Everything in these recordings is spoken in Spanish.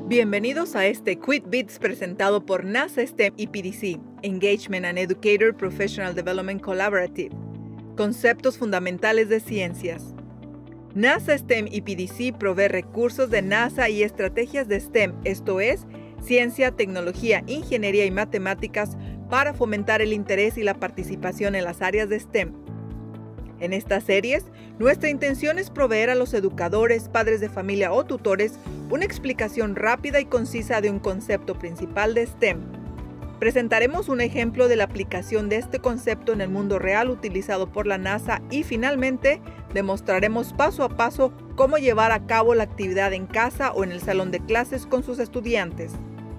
Bienvenidos a este Quick Bits presentado por NASA STEM y PDC, Engagement and Educator Professional Development Collaborative. Conceptos fundamentales de ciencias. NASA STEM y PDC provee recursos de NASA y estrategias de STEM, esto es, ciencia, tecnología, ingeniería y matemáticas, para fomentar el interés y la participación en las áreas de STEM. En estas series, nuestra intención es proveer a los educadores, padres de familia o tutores una explicación rápida y concisa de un concepto principal de STEM. Presentaremos un ejemplo de la aplicación de este concepto en el mundo real utilizado por la NASA y finalmente demostraremos paso a paso cómo llevar a cabo la actividad en casa o en el salón de clases con sus estudiantes.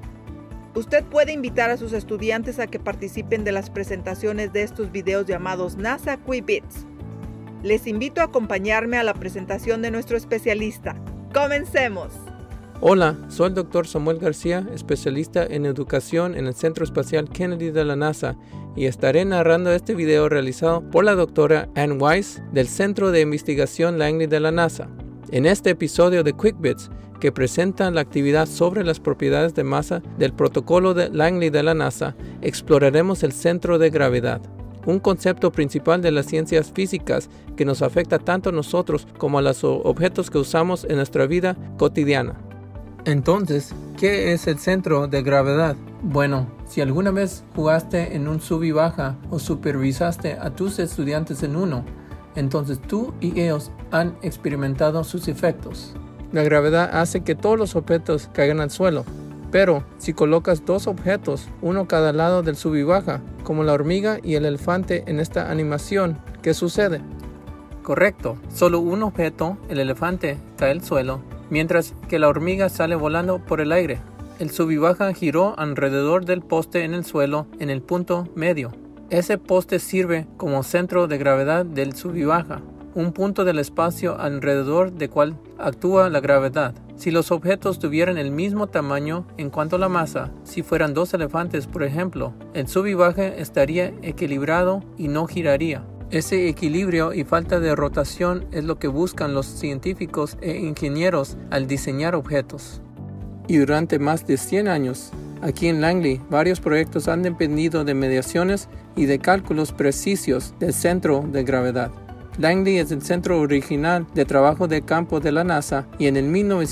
Usted puede invitar a sus estudiantes a que participen de las presentaciones de estos videos llamados NASA Quick Bits. Les invito a acompañarme a la presentación de nuestro especialista. ¡Comencemos! Hola, soy el Dr. Samuel García, especialista en educación en el Centro Espacial Kennedy de la NASA, y estaré narrando este video realizado por la doctora Ann Weiss del Centro de Investigación Langley de la NASA. En este episodio de Quick Bits, que presenta la actividad sobre las propiedades de masa del protocolo de Langley de la NASA, exploraremos el centro de gravedad, un concepto principal de las ciencias físicas que nos afecta tanto a nosotros como a los objetos que usamos en nuestra vida cotidiana. Entonces, ¿qué es el centro de gravedad? Bueno, si alguna vez jugaste en un sub y baja o supervisaste a tus estudiantes en uno, entonces tú y ellos han experimentado sus efectos. La gravedad hace que todos los objetos caigan al suelo. Pero si colocas dos objetos, uno a cada lado del sub y baja, como la hormiga y el elefante en esta animación, ¿qué sucede? Correcto, solo un objeto, el elefante, cae al suelo, mientras que la hormiga sale volando por el aire. El sub y baja giró alrededor del poste en el suelo en el punto medio. Ese poste sirve como centro de gravedad del sub y baja, un punto del espacio alrededor del cual actúa la gravedad. Si los objetos tuvieran el mismo tamaño en cuanto a la masa, si fueran dos elefantes por ejemplo, el sub y baja estaría equilibrado y no giraría. Ese equilibrio y falta de rotación es lo que buscan los científicos e ingenieros al diseñar objetos. Y durante más de 100 años, aquí en Langley, varios proyectos han dependido de mediciones y de cálculos precisos del centro de gravedad. Langley es el centro original de trabajo de campo de la NASA y en el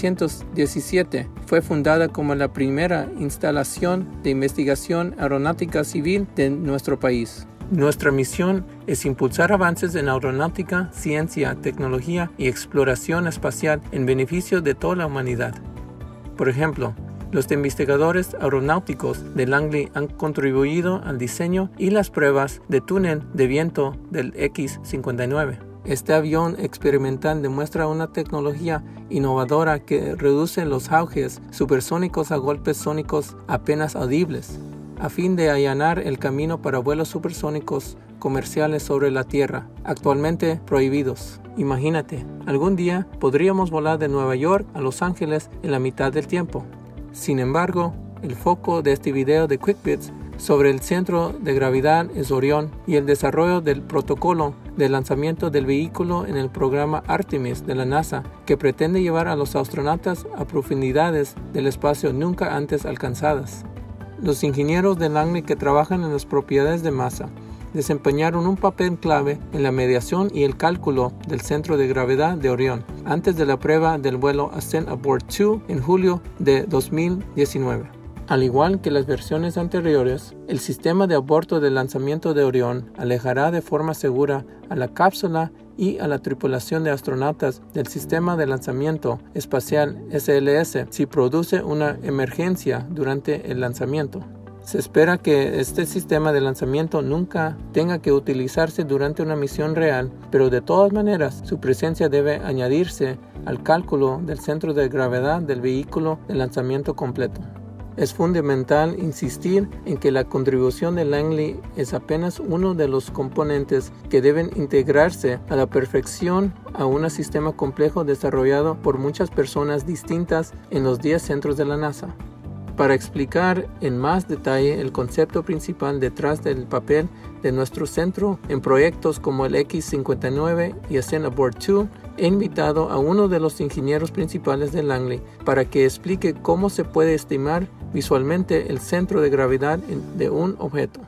1917 fue fundada como la primera instalación de investigación aeronáutica civil de nuestro país. Nuestra misión es impulsar avances en aeronáutica, ciencia, tecnología y exploración espacial en beneficio de toda la humanidad. Por ejemplo, los investigadores aeronáuticos de Langley han contribuido al diseño y las pruebas de túnel de viento del X-59. Este avión experimental demuestra una tecnología innovadora que reduce los auges supersónicos a golpes sónicos apenas audibles, a fin de allanar el camino para vuelos supersónicos comerciales sobre la Tierra, actualmente prohibidos. Imagínate, algún día podríamos volar de Nueva York a Los Ángeles en la mitad del tiempo. Sin embargo, el foco de este video de Quick Bits sobre el centro de gravedad es Orión y el desarrollo del protocolo de lanzamiento del vehículo en el programa Artemis de la NASA, que pretende llevar a los astronautas a profundidades del espacio nunca antes alcanzadas. Los ingenieros de Langley que trabajan en las propiedades de masa desempeñaron un papel clave en la mediación y el cálculo del centro de gravedad de Orión antes de la prueba del vuelo Ascent Aboard 2 en julio de 2019. Al igual que las versiones anteriores, el sistema de aborto de lanzamiento de Orión alejará de forma segura a la cápsula y a la tripulación de astronautas del sistema de lanzamiento espacial SLS si produce una emergencia durante el lanzamiento. Se espera que este sistema de lanzamiento nunca tenga que utilizarse durante una misión real, pero de todas maneras su presencia debe añadirse al cálculo del centro de gravedad del vehículo de lanzamiento completo. Es fundamental insistir en que la contribución de Langley es apenas uno de los componentes que deben integrarse a la perfección a un sistema complejo desarrollado por muchas personas distintas en los 10 centros de la NASA. Para explicar en más detalle el concepto principal detrás del papel de nuestro centro en proyectos como el X-59 y Ascent Aboard 2, he invitado a uno de los ingenieros principales de Langley para que explique cómo se puede estimar visualmente el centro de gravedad de un objeto.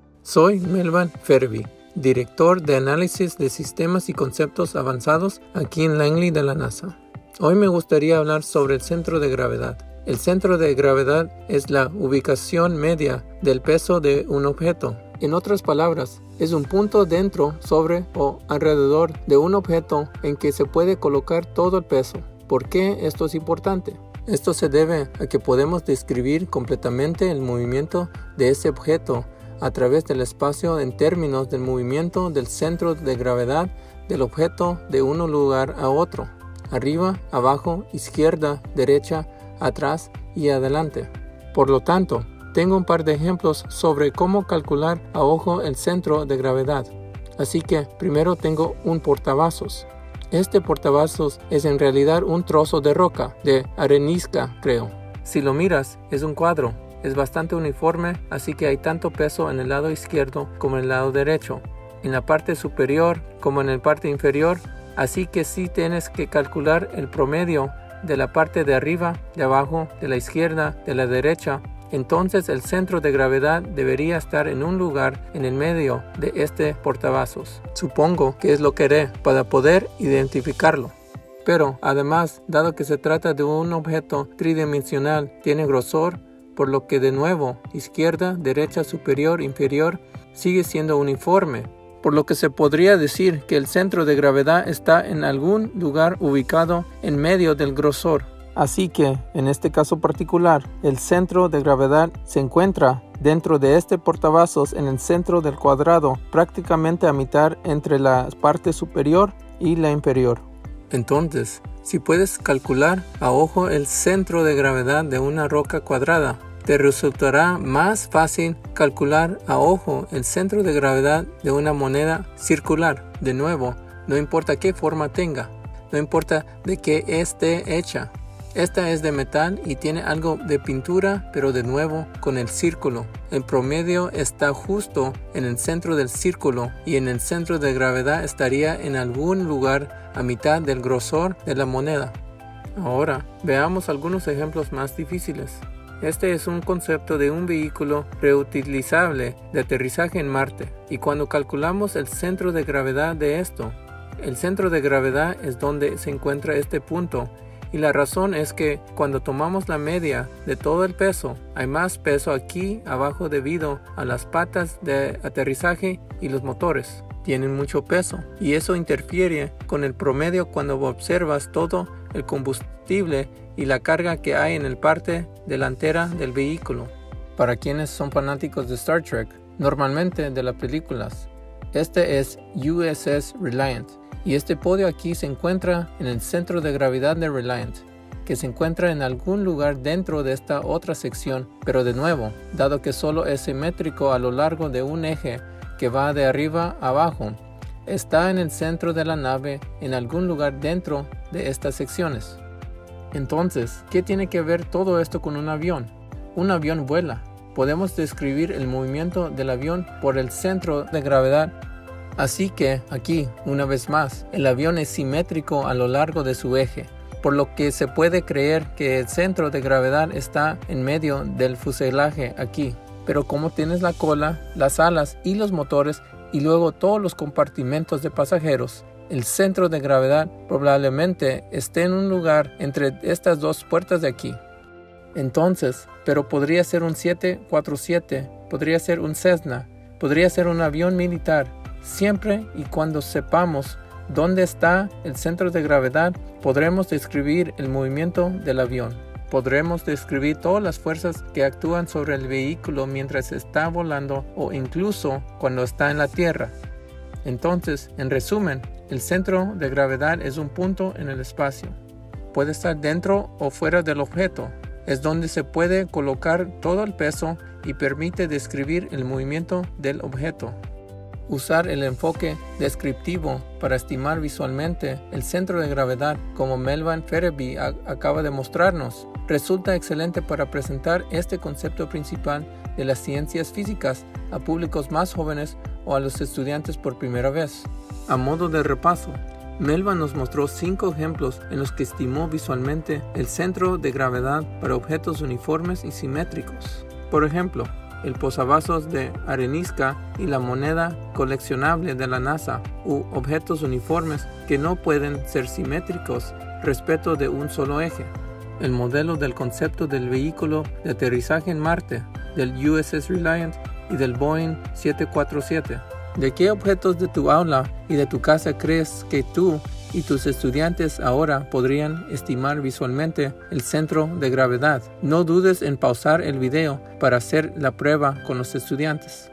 Soy Melvin Ferby, director de análisis de sistemas y conceptos avanzados aquí en Langley de la NASA. Hoy me gustaría hablar sobre el centro de gravedad. El centro de gravedad es la ubicación media del peso de un objeto. En otras palabras, es un punto dentro, sobre o alrededor de un objeto en que se puede colocar todo el peso. ¿Por qué esto es importante? Esto se debe a que podemos describir completamente el movimiento de ese objeto a través del espacio en términos del movimiento del centro de gravedad del objeto de un lugar a otro, arriba, abajo, izquierda, derecha, atrás y adelante. Por lo tanto, tengo un par de ejemplos sobre cómo calcular a ojo el centro de gravedad. Así que primero tengo un portavasos. Este portavasos es en realidad un trozo de roca, de arenisca, creo. Si lo miras, es un cuadro. Es bastante uniforme, así que hay tanto peso en el lado izquierdo como en el lado derecho, en la parte superior como en la parte inferior, así que sí tienes que calcular el promedio de la parte de arriba, de abajo, de la izquierda, de la derecha. Entonces el centro de gravedad debería estar en un lugar en el medio de este portavasos. Supongo que es lo que haré para poder identificarlo. Pero además, dado que se trata de un objeto tridimensional, tiene grosor, por lo que de nuevo, izquierda, derecha, superior, inferior, sigue siendo uniforme. Por lo que se podría decir que el centro de gravedad está en algún lugar ubicado en medio del grosor. Así que, en este caso particular, el centro de gravedad se encuentra dentro de este portavasos en el centro del cuadrado, prácticamente a mitad entre la parte superior y la inferior. Entonces, si puedes calcular a ojo el centro de gravedad de una roca cuadrada, te resultará más fácil calcular a ojo el centro de gravedad de una moneda circular. De nuevo, no importa qué forma tenga, no importa de qué esté hecha. Esta es de metal y tiene algo de pintura, pero de nuevo con el círculo. El promedio está justo en el centro del círculo y en el centro de gravedad estaría en algún lugar a mitad del grosor de la moneda. Ahora, veamos algunos ejemplos más difíciles. Este es un concepto de un vehículo reutilizable de aterrizaje en Marte, y cuando calculamos el centro de gravedad de esto, el centro de gravedad es donde se encuentra este punto, y la razón es que cuando tomamos la media de todo el peso, hay más peso aquí abajo debido a las patas de aterrizaje y los motores. Tienen mucho peso, y eso interfiere con el promedio cuando observas todo el combustible y la carga que hay en el parte delantera del vehículo. Para quienes son fanáticos de Star Trek, normalmente de las películas, este es USS Reliant, y este podio aquí se encuentra en el centro de gravedad de Reliant, que se encuentra en algún lugar dentro de esta otra sección, pero de nuevo, dado que solo es simétrico a lo largo de un eje que va de arriba a abajo, está en el centro de la nave en algún lugar dentro de estas secciones. Entonces, ¿qué tiene que ver todo esto con un avión? Un avión vuela. Podemos describir el movimiento del avión por el centro de gravedad. Así que, aquí, una vez más, el avión es simétrico a lo largo de su eje, por lo que se puede creer que el centro de gravedad está en medio del fuselaje aquí. Pero como tienes la cola, las alas y los motores, y luego todos los compartimentos de pasajeros, el centro de gravedad probablemente esté en un lugar entre estas dos puertas de aquí. Entonces, pero podría ser un 747, podría ser un Cessna, podría ser un avión militar. Siempre y cuando sepamos dónde está el centro de gravedad, podremos describir el movimiento del avión. Podremos describir todas las fuerzas que actúan sobre el vehículo mientras está volando o incluso cuando está en la tierra. Entonces, en resumen, el centro de gravedad es un punto en el espacio. Puede estar dentro o fuera del objeto. Es donde se puede colocar todo el peso y permite describir el movimiento del objeto. Usar el enfoque descriptivo para estimar visualmente el centro de gravedad, como Melvin Ferby acaba de mostrarnos, resulta excelente para presentar este concepto principal de las ciencias físicas a públicos más jóvenes o a los estudiantes por primera vez. A modo de repaso, Melva nos mostró 5 ejemplos en los que estimó visualmente el centro de gravedad para objetos uniformes y simétricos. Por ejemplo, el posavasos de arenisca y la moneda coleccionable de la NASA, u objetos uniformes que no pueden ser simétricos respecto de un solo eje. El modelo del concepto del vehículo de aterrizaje en Marte, del USS Reliant y del Boeing 747. ¿De qué objetos de tu aula y de tu casa crees que tú y tus estudiantes ahora podrían estimar visualmente el centro de gravedad? No dudes en pausar el video para hacer la prueba con los estudiantes.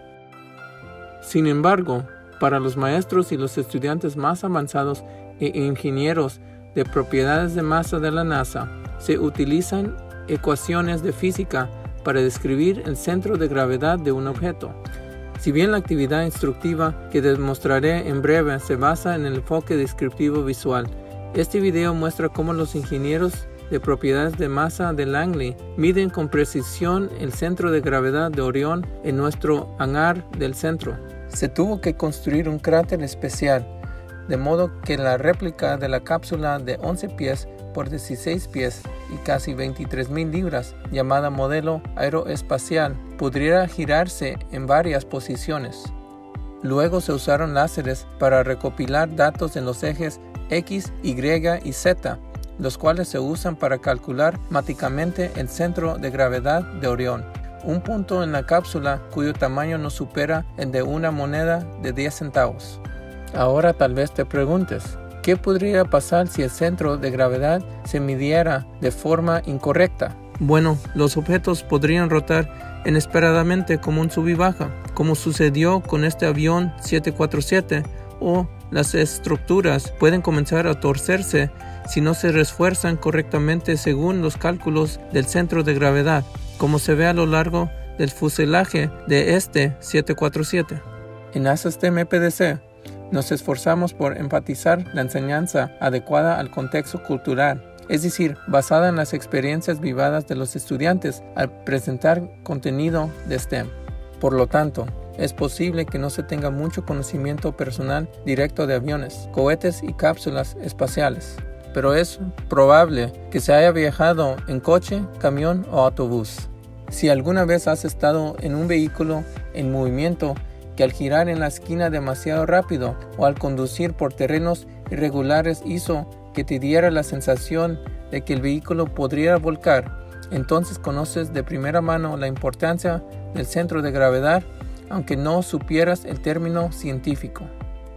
Sin embargo, para los maestros y los estudiantes más avanzados e ingenieros de propiedades de masa de la NASA, se utilizan ecuaciones de física para describir el centro de gravedad de un objeto. Si bien la actividad instructiva que demostraré en breve se basa en el enfoque descriptivo visual, este video muestra cómo los ingenieros de propiedades de masa de Langley miden con precisión el centro de gravedad de Orión en nuestro hangar del centro. Se tuvo que construir un cráter especial, de modo que la réplica de la cápsula de 11 pies por 16 pies y casi 23,000 libras, llamada modelo aeroespacial, pudiera girarse en varias posiciones. Luego se usaron láseres para recopilar datos en los ejes X, Y y Z, los cuales se usan para calcular matemáticamente el centro de gravedad de Orión, un punto en la cápsula cuyo tamaño no supera el de una moneda de 10 centavos. Ahora tal vez te preguntes, ¿qué podría pasar si el centro de gravedad se midiera de forma incorrecta? Bueno, los objetos podrían rotar inesperadamente como un sub y baja, como sucedió con este avión 747, o las estructuras pueden comenzar a torcerse si no se refuerzan correctamente según los cálculos del centro de gravedad, como se ve a lo largo del fuselaje de este 747. En NASA STEM EPDC, nos esforzamos por enfatizar la enseñanza adecuada al contexto cultural, es decir, basada en las experiencias vivadas de los estudiantes al presentar contenido de STEM. Por lo tanto, es posible que no se tenga mucho conocimiento personal directo de aviones, cohetes y cápsulas espaciales, pero es probable que se haya viajado en coche, camión o autobús. Si alguna vez has estado en un vehículo en movimiento que al girar en la esquina demasiado rápido o al conducir por terrenos irregulares hizo que te diera la sensación de que el vehículo podría volcar, entonces conoces de primera mano la importancia del centro de gravedad, aunque no supieras el término científico.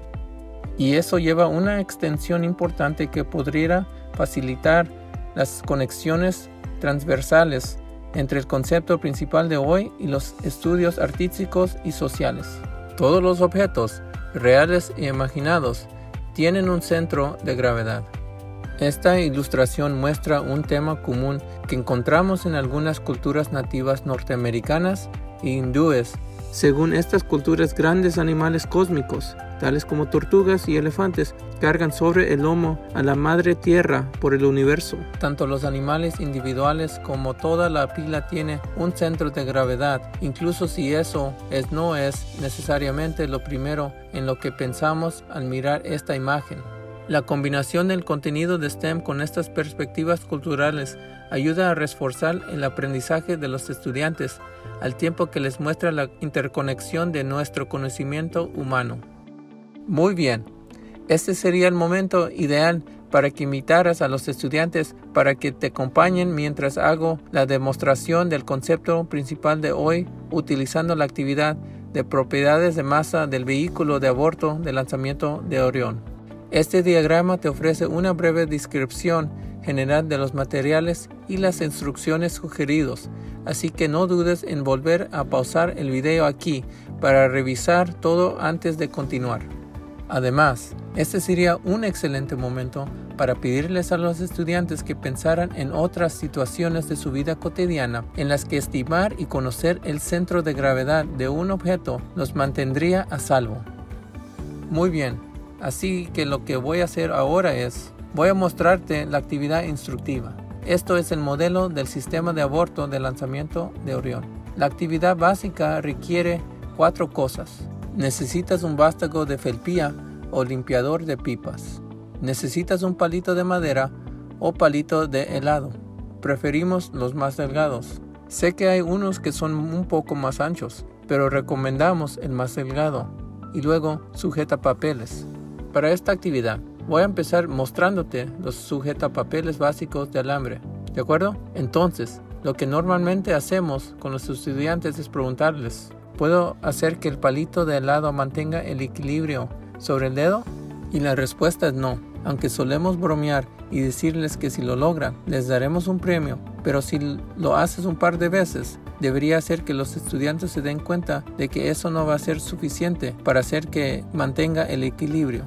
Y eso lleva una extensión importante que podría facilitar las conexiones transversales entre el concepto principal de hoy y los estudios artísticos y sociales. Todos los objetos, reales e imaginados, tienen un centro de gravedad. Esta ilustración muestra un tema común que encontramos en algunas culturas nativas norteamericanas e hindúes. Según estas culturas, grandes animales cósmicos, tales como tortugas y elefantes, cargan sobre el lomo a la madre tierra por el universo. Tanto los animales individuales como toda la pila tiene un centro de gravedad, incluso si eso no es necesariamente lo primero en lo que pensamos al mirar esta imagen. La combinación del contenido de STEM con estas perspectivas culturales ayuda a reforzar el aprendizaje de los estudiantes, al tiempo que les muestra la interconexión de nuestro conocimiento humano. Muy bien, este sería el momento ideal para que invitaras a los estudiantes para que te acompañen mientras hago la demostración del concepto principal de hoy utilizando la actividad de propiedades de masa del vehículo de aborto de lanzamiento de Orión. Este diagrama te ofrece una breve descripción general de los materiales y las instrucciones sugeridos, así que no dudes en volver a pausar el video aquí para revisar todo antes de continuar. Además, este sería un excelente momento para pedirles a los estudiantes que pensaran en otras situaciones de su vida cotidiana en las que estimar y conocer el centro de gravedad de un objeto los mantendría a salvo. Muy bien. Así que lo que voy a hacer ahora voy a mostrarte la actividad instructiva. Esto es el modelo del sistema de aborto de lanzamiento de Orión. La actividad básica requiere 4 cosas. Necesitas un vástago de felpía o limpiador de pipas. necesitas un palito de madera o palito de helado. Preferimos los más delgados. Sé que hay unos que son un poco más anchos, pero recomendamos el más delgado. Y luego sujetapapeles. Para esta actividad voy a empezar mostrándote los sujetapapeles básicos de alambre, ¿de acuerdo? Entonces, lo que normalmente hacemos con los estudiantes es preguntarles: ¿puedo hacer que el palito de helado mantenga el equilibrio sobre el dedo? Y la respuesta es no, aunque solemos bromear y decirles que si lo logran, les daremos un premio, pero si lo haces un par de veces, debería hacer que los estudiantes se den cuenta de que eso no va a ser suficiente para hacer que mantenga el equilibrio.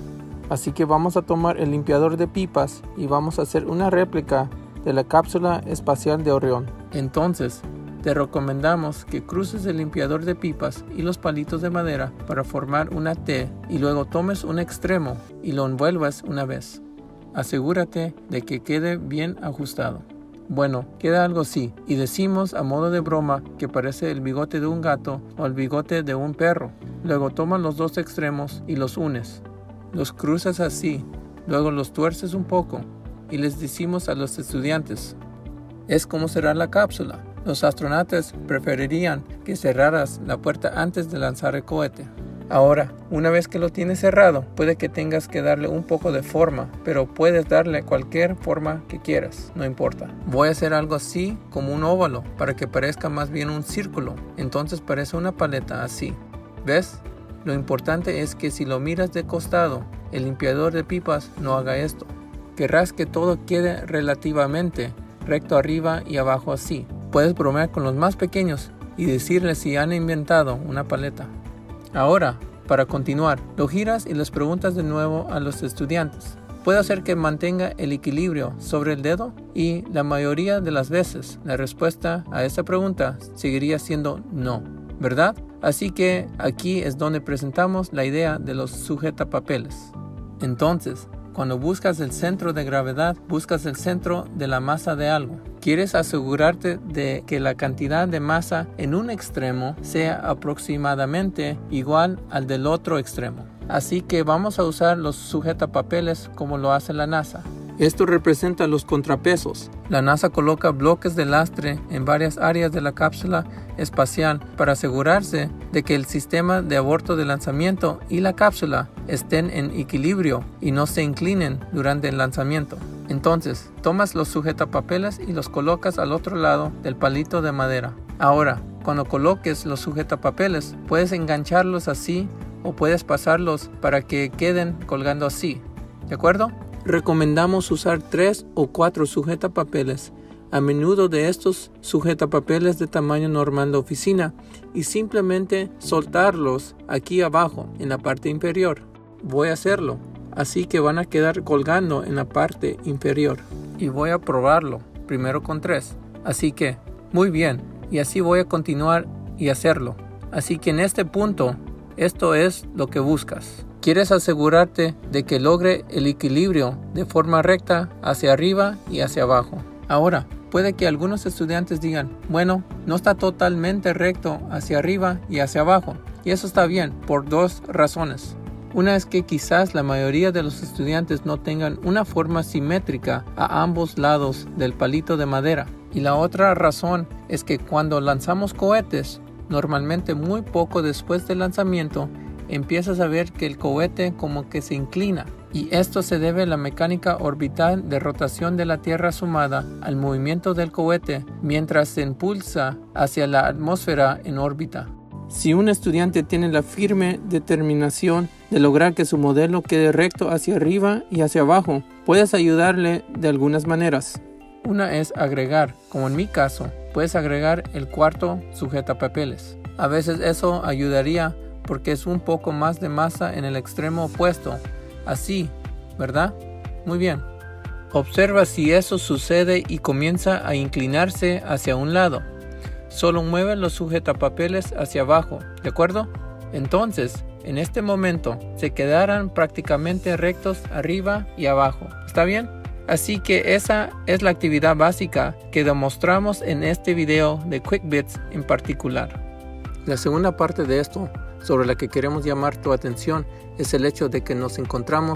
Así que vamos a tomar el limpiador de pipas y vamos a hacer una réplica de la cápsula espacial de Orión. Entonces, te recomendamos que cruces el limpiador de pipas y los palitos de madera para formar una T y luego tomes un extremo y lo envuelvas una vez. Asegúrate de que quede bien ajustado. Bueno, queda algo así, y decimos a modo de broma que parece el bigote de un gato o el bigote de un perro. Luego tomas los dos extremos y los unes. Los cruzas así, luego los tuerces un poco y les decimos a los estudiantes: es como cerrar la cápsula. Los astronautas preferirían que cerraras la puerta antes de lanzar el cohete. Ahora, una vez que lo tienes cerrado, puede que tengas que darle un poco de forma, pero puedes darle cualquier forma que quieras, no importa. Voy a hacer algo así como un óvalo para que parezca más bien un círculo, entonces parece una paleta así. ¿Ves? Lo importante es que si lo miras de costado, el limpiador de pipas no haga esto. Querrás que todo quede relativamente recto arriba y abajo así. Puedes bromear con los más pequeños y decirles si han inventado una paleta. Ahora, para continuar, lo giras y les preguntas de nuevo a los estudiantes: ¿puede hacer que mantenga el equilibrio sobre el dedo? Y la mayoría de las veces, la respuesta a esta pregunta seguiría siendo no, ¿verdad? Así que aquí es donde presentamos la idea de los sujetapapeles. Entonces, cuando buscas el centro de gravedad, buscas el centro de la masa de algo. Quieres asegurarte de que la cantidad de masa en un extremo sea aproximadamente igual al del otro extremo. Así que vamos a usar los sujetapapeles como lo hace la NASA. Esto representa los contrapesos. La NASA coloca bloques de lastre en varias áreas de la cápsula espacial para asegurarse de que el sistema de aborto de lanzamiento y la cápsula estén en equilibrio y no se inclinen durante el lanzamiento. Entonces, tomas los sujetapapeles y los colocas al otro lado del palito de madera. Ahora, cuando coloques los sujetapapeles, puedes engancharlos así o puedes pasarlos para que queden colgando así. ¿De acuerdo? Recomendamos usar 3 o 4 sujetapapeles, a menudo de estos sujetapapeles de tamaño normal de oficina, y simplemente soltarlos aquí abajo en la parte inferior. Voy a hacerlo, así que van a quedar colgando en la parte inferior. Y voy a probarlo, primero con 3. Así que, muy bien, y así voy a continuar y hacerlo. Así que en este punto, esto es lo que buscas. Quieres asegurarte de que logre el equilibrio de forma recta hacia arriba y hacia abajo. Ahora, puede que algunos estudiantes digan: bueno, no está totalmente recto hacia arriba y hacia abajo. Y eso está bien, por 2 razones. Una es que quizás la mayoría de los estudiantes no tengan una forma simétrica a ambos lados del palito de madera. Y la otra razón es que cuando lanzamos cohetes, normalmente muy poco después del lanzamiento, empiezas a ver que el cohete como que se inclina, y esto se debe a la mecánica orbital de rotación de la Tierra sumada al movimiento del cohete mientras se impulsa hacia la atmósfera en órbita. Si un estudiante tiene la firme determinación de lograr que su modelo quede recto hacia arriba y hacia abajo, puedes ayudarle de algunas maneras. Una es agregar, como en mi caso, puedes agregar el 4 sujetapapeles. A veces eso ayudaría porque es un poco más de masa en el extremo opuesto. Así, ¿verdad? Muy bien. Observa si eso sucede y comienza a inclinarse hacia un lado. Solo mueve los sujetapapeles hacia abajo, ¿de acuerdo? Entonces, en este momento, se quedarán prácticamente rectos arriba y abajo. ¿Está bien? Así que esa es la actividad básica que demostramos en este video de Quick Bits en particular. La segunda parte de esto, sobre la que queremos llamar tu atención, es el hecho de que nos encontramos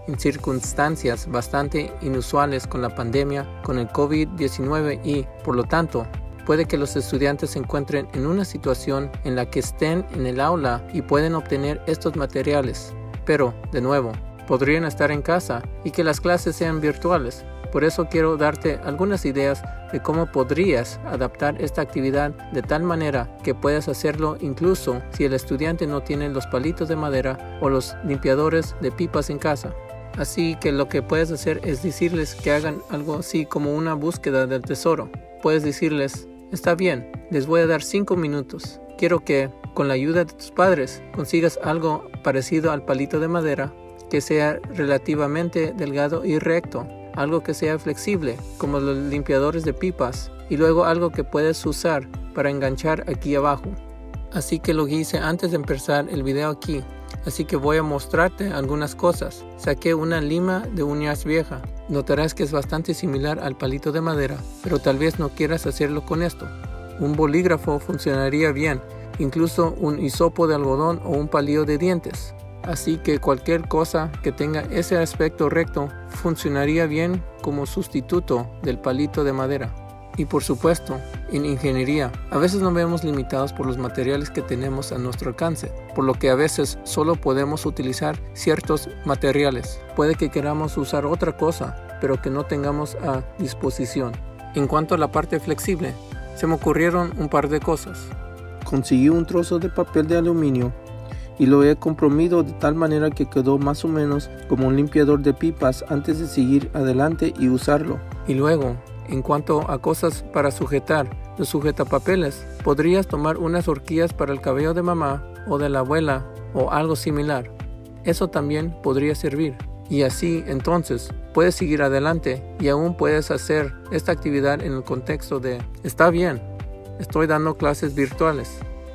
en circunstancias bastante inusuales con la pandemia, con el COVID-19 y, por lo tanto, puede que los estudiantes se encuentren en una situación en la que estén en el aula y pueden obtener estos materiales. Pero, de nuevo, podrían estar en casa y que las clases sean virtuales. Por eso quiero darte algunas ideas de cómo podrías adaptar esta actividad de tal manera que puedas hacerlo incluso si el estudiante no tiene los palitos de madera o los limpiadores de pipas en casa. Así que lo que puedes hacer es decirles que hagan algo así como una búsqueda del tesoro. Puedes decirles: está bien, les voy a dar 5 minutos. Quiero que, con la ayuda de tus padres, consigas algo parecido al palito de madera que sea relativamente delgado y recto. Algo que sea flexible, como los limpiadores de pipas, y luego algo que puedes usar para enganchar aquí abajo. Así que lo hice antes de empezar el video aquí, así que voy a mostrarte algunas cosas. Saqué una lima de uñas vieja. Notarás que es bastante similar al palito de madera, pero tal vez no quieras hacerlo con esto. Un bolígrafo funcionaría bien, incluso un hisopo de algodón o un palillo de dientes. Así que cualquier cosa que tenga ese aspecto recto funcionaría bien como sustituto del palito de madera. Y por supuesto, en ingeniería, a veces nos vemos limitados por los materiales que tenemos a nuestro alcance, por lo que a veces solo podemos utilizar ciertos materiales. Puede que queramos usar otra cosa, pero que no tengamos a disposición. En cuanto a la parte flexible, se me ocurrieron un par de cosas. Conseguí un trozo de papel de aluminio y lo he comprimido de tal manera que quedó más o menos como un limpiador de pipas antes de seguir adelante y usarlo. Y luego, en cuanto a cosas para sujetar, los sujetapapeles, podrías tomar unas horquillas para el cabello de mamá o de la abuela o algo similar. Eso también podría servir. Y así, entonces, puedes seguir adelante y aún puedes hacer esta actividad en el contexto de: está bien, estoy dando clases virtuales.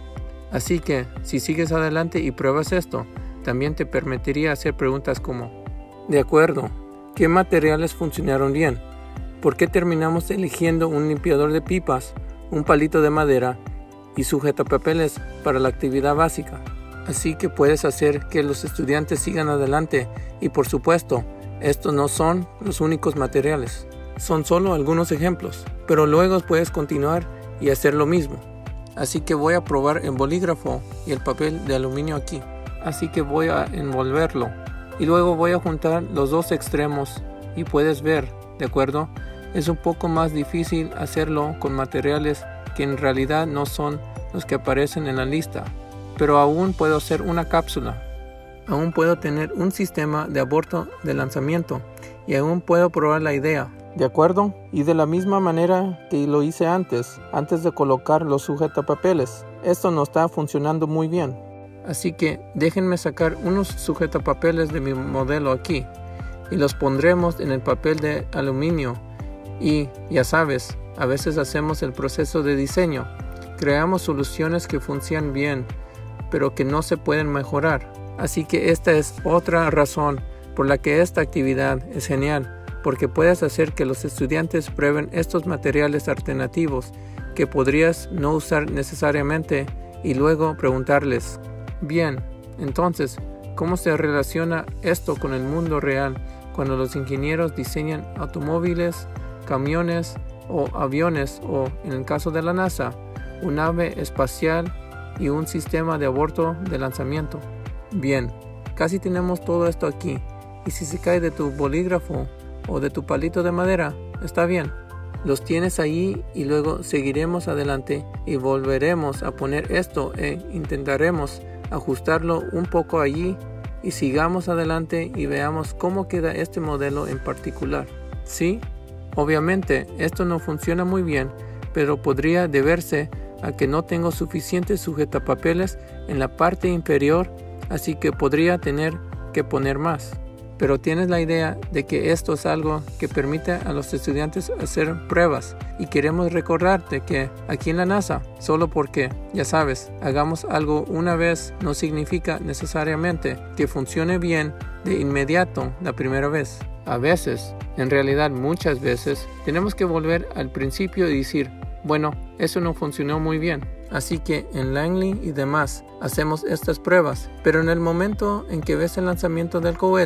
Así que, si sigues adelante y pruebas esto, también te permitiría hacer preguntas como: de acuerdo, ¿qué materiales funcionaron bien? ¿Por qué terminamos eligiendo un limpiador de pipas, un palito de madera y sujetapapeles para la actividad básica? Así que puedes hacer que los estudiantes sigan adelante y, por supuesto, estos no son los únicos materiales. Son solo algunos ejemplos, pero luego puedes continuar y hacer lo mismo. Así que voy a probar el bolígrafo y el papel de aluminio aquí. Así que voy a envolverlo y luego voy a juntar los dos extremos y puedes ver, ¿de acuerdo? Es un poco más difícil hacerlo con materiales que en realidad no son los que aparecen en la lista, pero aún puedo hacer una cápsula. Aún puedo tener un sistema de aborto de lanzamiento y aún puedo probar la idea. ¿De acuerdo? Y de la misma manera que lo hice antes de colocar los sujetapapeles. Esto no está funcionando muy bien. Así que déjenme sacar unos sujetapapeles de mi modelo aquí y los pondremos en el papel de aluminio. Y, ya sabes, a veces hacemos el proceso de diseño. Creamos soluciones que funcionan bien, pero que no se pueden mejorar. Así que esta es otra razón por la que esta actividad es genial. Porque puedes hacer que los estudiantes prueben estos materiales alternativos que podrías no usar necesariamente y luego preguntarles: bien, entonces, ¿cómo se relaciona esto con el mundo real cuando los ingenieros diseñan automóviles, camiones o aviones o, en el caso de la NASA, un nave espacial y un sistema de aborto de lanzamiento? Bien, casi tenemos todo esto aquí, y si se cae de tu bolígrafo o de tu palito de madera, está bien. Los tienes ahí y luego seguiremos adelante y volveremos a poner esto e intentaremos ajustarlo un poco allí y sigamos adelante y veamos cómo queda este modelo en particular. ¿Sí? Obviamente esto no funciona muy bien, pero podría deberse a que no tengo suficientes sujetapapeles en la parte inferior, así que podría tener que poner más. Pero tienes la idea de que esto es algo que permite a los estudiantes hacer pruebas y queremos recordarte que aquí en la NASA, solo porque, ya sabes, hagamos algo una vez no significa necesariamente que funcione bien de inmediato la primera vez. A veces, en realidad muchas veces, tenemos que volver al principio y decir: bueno, eso no funcionó muy bien. Así que en Langley y demás hacemos estas pruebas, pero en el momento en que ves el lanzamiento del cohete,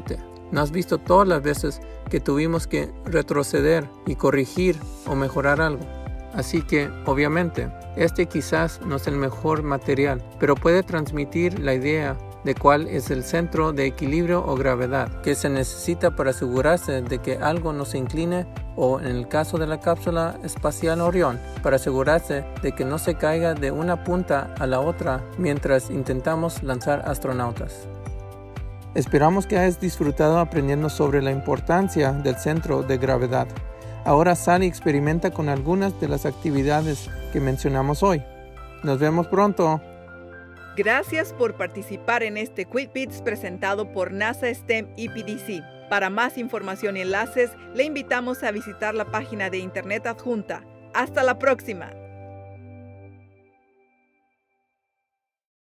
No has visto todas las veces que tuvimos que retroceder y corregir o mejorar algo. Así que, obviamente, este quizás no es el mejor material, pero puede transmitir la idea de cuál es el centro de equilibrio o gravedad que se necesita para asegurarse de que algo no se incline, o en el caso de la cápsula espacial Orión, para asegurarse de que no se caiga de una punta a la otra mientras intentamos lanzar astronautas. Esperamos que hayas disfrutado aprendiendo sobre la importancia del centro de gravedad. Ahora sal y experimenta con algunas de las actividades que mencionamos hoy. Nos vemos pronto. Gracias por participar en este Quick Bits presentado por NASA STEM y PDC. Para más información y enlaces, le invitamos a visitar la página de internet adjunta. ¡Hasta la próxima!